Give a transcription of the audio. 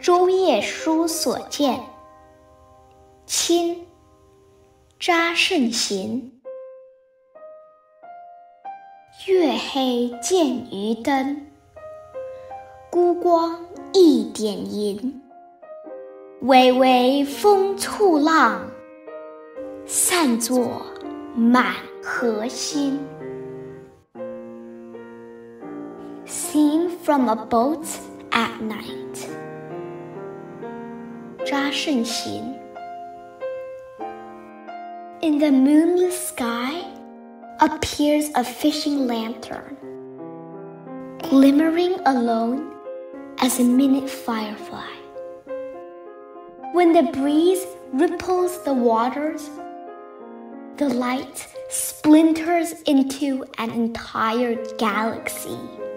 舟夜书所见，亲，查慎行。月黑见渔灯，孤光一点银。微微风簇浪，散作满河星。Seen from a boat at night. 查慎行。In the moonless sky appears a fishing lantern, glimmering alone as a minute firefly. When the breeze ripples the waters, the light splinters into an entire galaxy.